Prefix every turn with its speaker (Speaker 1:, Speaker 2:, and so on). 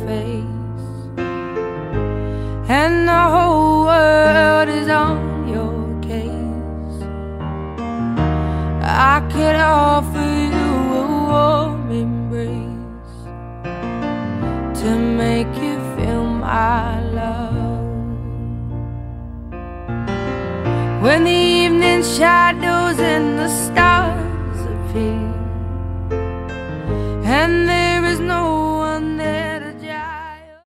Speaker 1: face, and the whole world is on your case. I could offer you a warm embrace to make you feel my love. When the evening shadows and the stars appear, and there is no